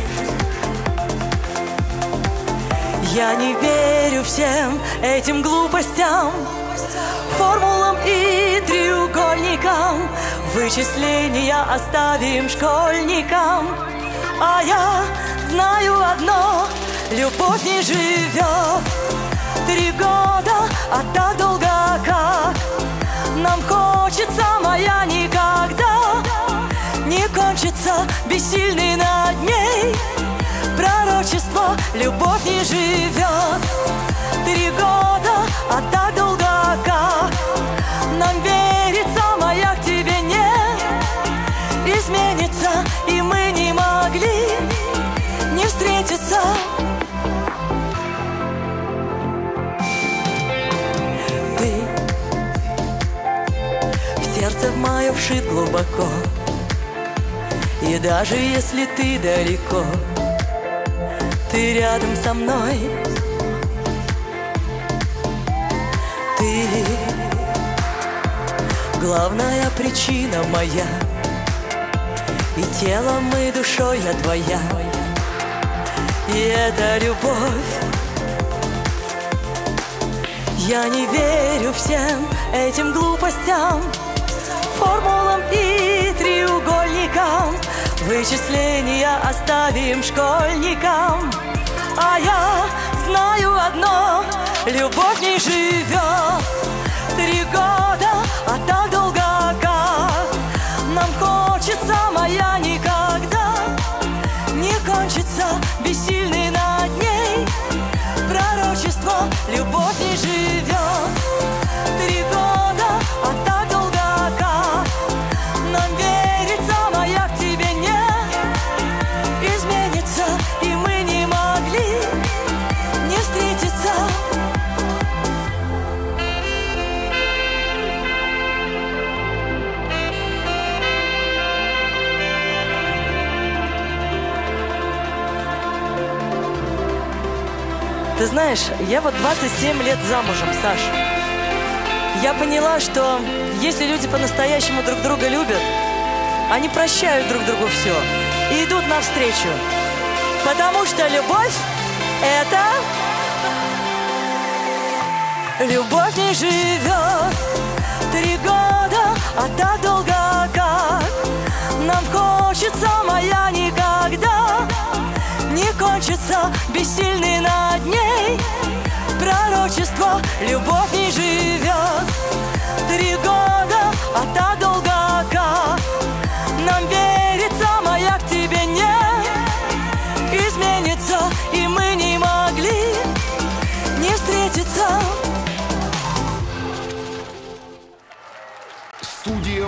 Я не верю всем этим глупостям, формулам и треугольникам. Вычисления оставим школьникам. А я знаю одно: любовь не живет 3 года, а так долго как. Нам хочется, моя никогда не кончится, бессильный над ней. Пророчество, любовь не живет 3 года, а так долго как. Нам верится, моя к тебе не изменится, и мы не могли не встретиться. Ты в сердце в мое вшит глубоко, и даже если ты далеко, ты рядом со мной. Ты главная причина моя, и телом, и душой я твоя. И это любовь. Я не верю всем этим глупостям, формулам и треугольникам. Вычисления оставим школьникам. А я знаю одно: любовь не живет 3 года, а так долго как. Нам хочется, моя никогда не кончится, бессильный над ней. Пророчество, любовь не живет 3 года, а так долго как. Нам верится, моя к тебе не изменится, и мы не могли не встретиться. Ты знаешь, я вот 27 лет замужем, Саш. Я поняла, что если люди по-настоящему друг друга любят, они прощают друг другу все и идут навстречу. Потому что любовь — это... Любовь не живет 3 года, а так долго как. Нам хочется, моя никогда не кончится, бессильный над ней. Пророчество, любовь не живет 3 года, а так долго как. Нам верится, моя к тебе не изменится, и мы не могли не встретиться. Студия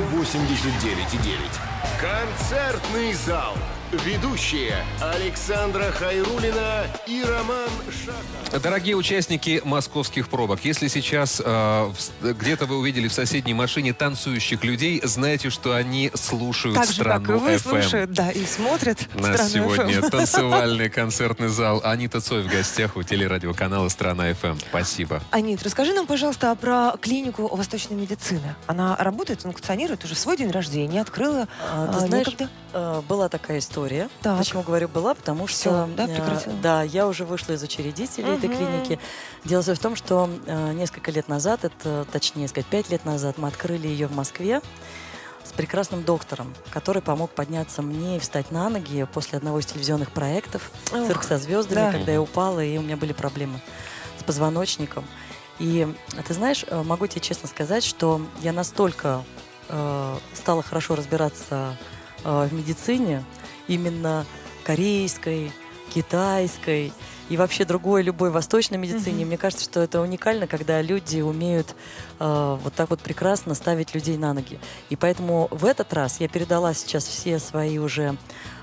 89,9. Концертный зал. Ведущие Александра Хайруллина и Роман Шахов. Дорогие участники московских пробок, если сейчас где-то вы увидели в соседней машине танцующих людей, знайте, что они слушают Так же, как и «Страну вы, FM». слушают, да, и смотрят Нас «Страну сегодня FM». танцевальный концертный зал. Анита Цой в гостях у телерадиоканала «Страна FM». Спасибо. Анит, расскажи нам, пожалуйста, про клинику восточной медицины. Она работает, функционирует уже в свой день рождения, открыла Ты знаешь, некогда? была такая история. Так. Почему говорю была? Потому что Всё, да, прекратила? да, я уже вышла из учредителей этой клиники. Дело в том, что несколько лет назад, точнее сказать, 5 лет назад, мы открыли ее в Москве с прекрасным доктором, который помог подняться мне и встать на ноги после одного из телевизионных проектов «Цирк со звездами», да. когда я упала, и у меня были проблемы с позвоночником. И ты знаешь, могу тебе честно сказать, что я настолько стала хорошо разбираться в медицине, именно корейской, китайской и вообще другой, любой восточной медицине. Мне кажется, что это уникально, когда люди умеют вот так вот прекрасно ставить людей на ноги. И поэтому в этот раз я передала сейчас все свои уже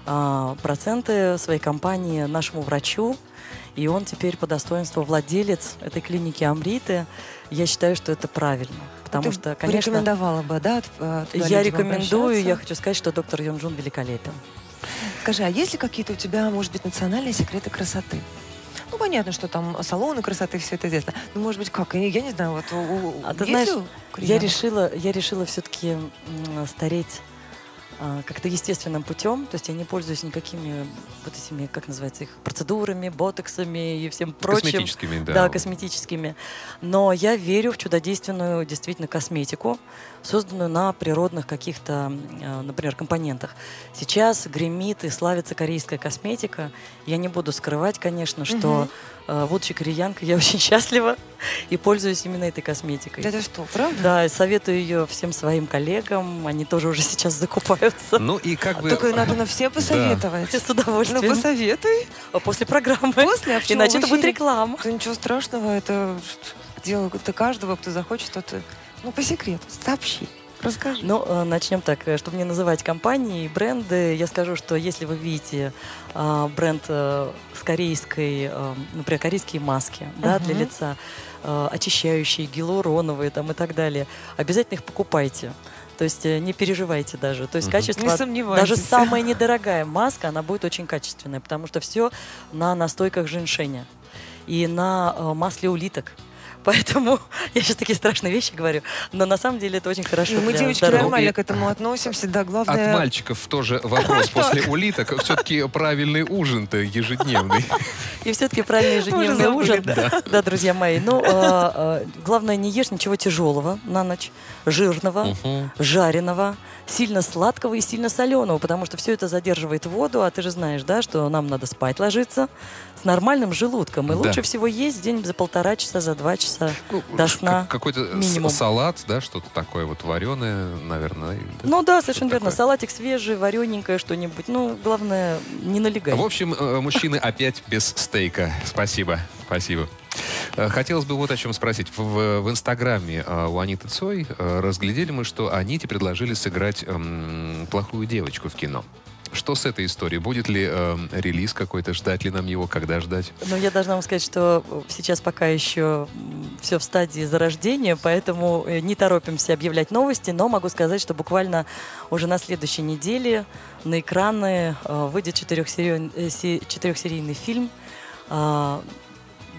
проценты своей компании нашему врачу, и он теперь по достоинству владелец этой клиники «Амриты». Я считаю, что это правильно. Потому что, конечно, рекомендовала бы, да? Туда я людям рекомендую, обращаться? я хочу сказать, что доктор Юнджун великолепен. Скажи, а есть ли какие-то у тебя, может быть, национальные секреты красоты? Ну, понятно, что там салоны красоты, все это известно. Ну, может быть, как? Я не знаю, вот Ты есть знаешь, ли у я кореянок? решила все-таки стареть как-то естественным путем, то есть я не пользуюсь никакими вот этими, как называется, их процедурами, ботоксами и всем прочим. Косметическими, да. Да, косметическими. Но я верю в чудодейственную действительно косметику, созданную на природных каких-то, например, компонентах. Сейчас гремит и славится корейская косметика. Я не буду скрывать, конечно, что, будучи кореянкой, я очень счастлива и пользуюсь именно этой косметикой. Да это что, правда? Да, и советую ее всем своим коллегам. Они тоже уже сейчас закупаются. Ну и как бы... Только надо на все посоветовать. С удовольствием. Ну, посоветуй. После программы. После, а почему Иначе в это будет эфире? реклама. Да ничего страшного, это дело каждого, кто захочет, тот... Ну, по секрету, сообщи. Расскажи. Ну, начнем так. Чтобы не называть компании и бренды, я скажу, что если вы видите бренд с корейской, например, корейские маски, да, для лица, очищающие, гиалуроновые там, и так далее, обязательно их покупайте. То есть не переживайте даже. То есть качество, Не сомневайтесь. даже самая недорогая маска, она будет очень качественная, потому что все на настойках женьшеня и на масле улиток. Поэтому я сейчас такие страшные вещи говорю, но на самом деле это очень хорошо. Ну, мы, для девочки, здоровья. нормально к этому относимся, да, главное... От мальчиков тоже вопрос после улиток. Все-таки правильный ужин-то ежедневный. И все-таки правильный ежедневный забыли, ужин. да. Да, друзья мои. Ну, главное, не ешь ничего тяжелого на ночь, жирного, жареного, сильно сладкого и сильно соленого, потому что все это задерживает воду, а ты же знаешь, да, что нам надо спать ложиться с нормальным желудком. И Да. лучше всего есть день за 1,5 часа, за 2 часа до сна. Какой-то минимум. салат, да, что-то такое вот вареное, наверное. Ну да, совершенно Что-то верно. такое. Салатик свежий, варененькое что-нибудь. Ну, главное, не налегай. В общем, мужчины опять без стейка. Спасибо, спасибо. Хотелось бы вот о чем спросить. В Инстаграме у Аниты Цой разглядели мы, что Аните предложили сыграть плохую девочку в кино. Что с этой историей? Будет ли релиз какой-то? Ждать ли нам его? Когда ждать? Ну, я должна вам сказать, что сейчас пока еще все в стадии зарождения, поэтому не торопимся объявлять новости, но могу сказать, что буквально уже на следующей неделе на экраны выйдет 4-серийный фильм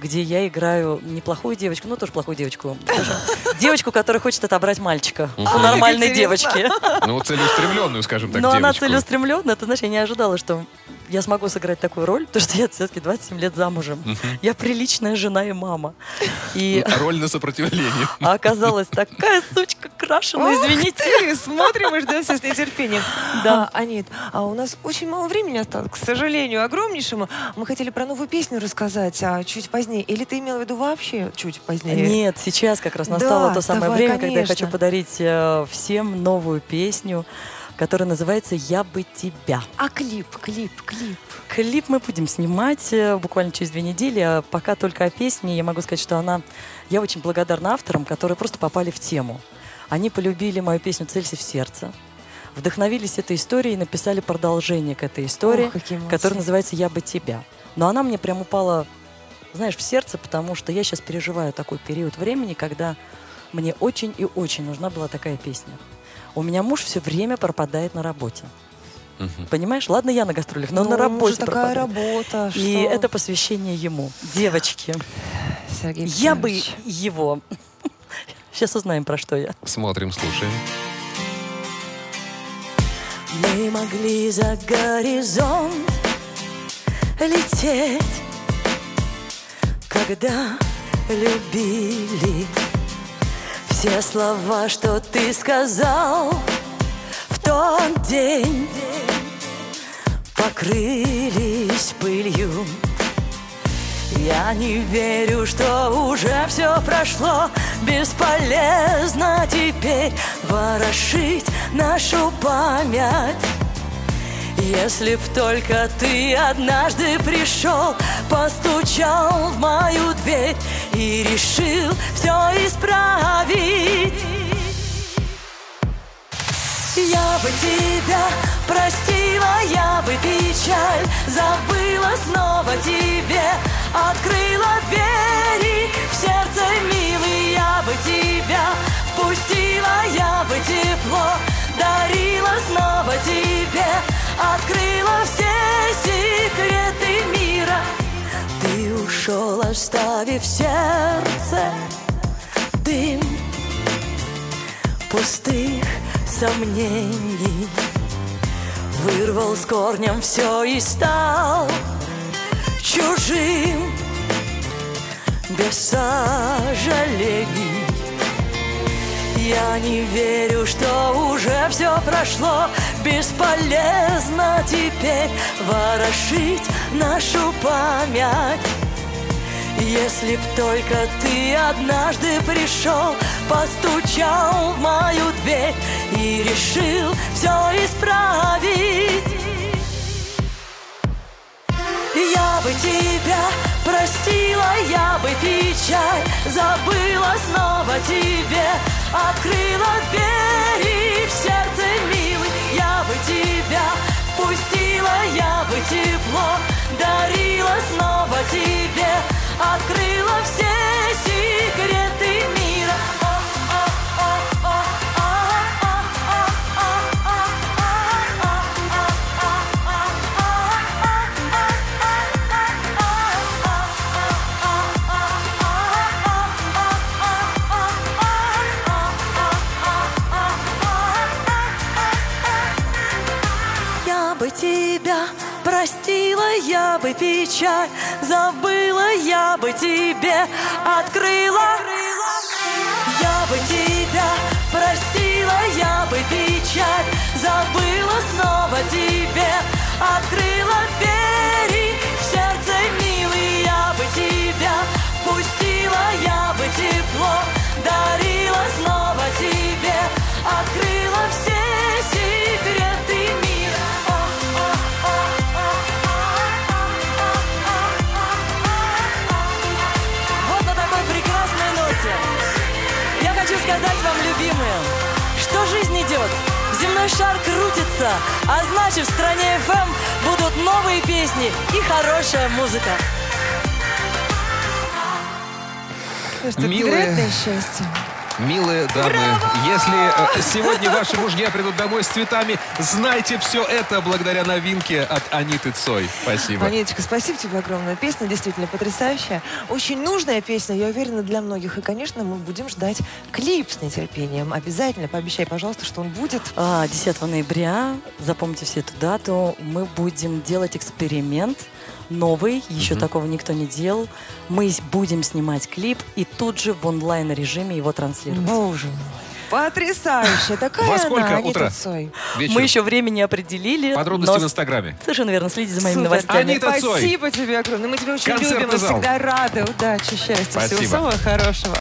где я играю неплохую девочку, ну, тоже плохую девочку. Девочку, которая хочет отобрать мальчика у нормальной девочки. Ну, целеустремленную, скажем так, Но девочку. она целеустремленная. Ты знаешь, я не ожидала, что я смогу сыграть такую роль, потому что я все-таки 27 лет замужем. Я приличная жена и мама. И Роль на сопротивление. оказалась такая сучка крашеная, извините. Смотрим и ждем все с нетерпением. Да, Анит, а у нас очень мало времени осталось, к сожалению, огромнейшему. Мы хотели про новую песню рассказать, а чуть позднее. Или ты имела в виду вообще чуть позднее? Нет, сейчас как раз настало Да, то самое давай, время, когда я конечно. хочу подарить всем новую песню, которая называется «Я бы тебя». А клип? Клип мы будем снимать буквально через 2 недели, а пока только о песне. Я могу сказать, что я очень благодарна авторам, которые просто попали в тему. Они полюбили мою песню «Целься в сердце», вдохновились этой историей и написали продолжение к этой истории, Ох, какие молодцы. которая называется «Я бы тебя». Но она мне прям упала, знаешь, в сердце, потому что я сейчас переживаю такой период времени, когда мне очень и очень нужна была такая песня. У меня муж все время пропадает на работе. Понимаешь? Ладно, я на гастролях, но на работе такая пропадает. работа. И что? это посвящение ему. Девочки, Сергей я бы Петрович. его... Сейчас узнаем, про что я. Смотрим, слушаем. Мы могли за горизонт лететь, когда любили. Все слова, что ты сказал в тот день, покрылись пылью. Я не верю, что уже все прошло. Бесполезно теперь ворошить нашу память. Если б только ты однажды пришел, постучал в мою дверь и решил все исправить. Я бы тебя простила, я бы печаль забыла, снова тебе открыла двери в сердце, милый. Я бы тебя впустила, я бы тепло дарила, снова тебе открыла все секреты мира. Ты ушел, оставив в сердце дым пустых сомнений. Вырвал с корнем все и стал чужим, без сожалений. Я не верю, что уже все прошло. Бесполезно теперь ворошить нашу память. Если б только ты однажды пришел, постучал в мою дверь и решил все исправить. Я бы тебя простила, я бы печаль забыла, снова тебе открыла двери в сердце, милый. Я бы тебя впустила, я бы тепло дарила, снова тебе открыла все секреты мира. Я бы тебя простила, я бы печаль забыла, я бы тебе открыла. Я бы тебя простила, я бы печаль забыла, снова тебе открыла двери в сердце, милый. Я бы тебя впустила, я бы тепло дарила, снова тебе открыла все секреты мира. Вот на такой прекрасной ноте я хочу сказать вам, любимые, что жизнь идет, земной шар крутится, а значит, в стране FM будут новые песни и хорошая музыка. Что, Милая. невероятное счастье. Милые дамы, если сегодня ваши мужья придут домой с цветами, знайте, все это благодаря новинке от Аниты Цой. Спасибо. Аниточка, спасибо тебе огромное. Песня действительно потрясающая. Очень нужная песня, я уверена, для многих. И, конечно, мы будем ждать клип с нетерпением. Обязательно пообещай, пожалуйста, что он будет. 10 ноября, запомните всю эту дату, мы будем делать эксперимент новый, еще такого никто не делал. Мы будем снимать клип и тут же в онлайн-режиме его транслировать. Боже мой. Потрясающая. Такая Во сколько она, Анита утра? Цой. Вечером. Мы еще время не определили. Подробности но в Инстаграме. Совершенно верно, следите за моими Супер. новостями. Анита Цой. Спасибо тебе огромное. Мы тебя очень Концертный любим и зал. всегда рады. Удачи, счастья, Спасибо. всего самого хорошего.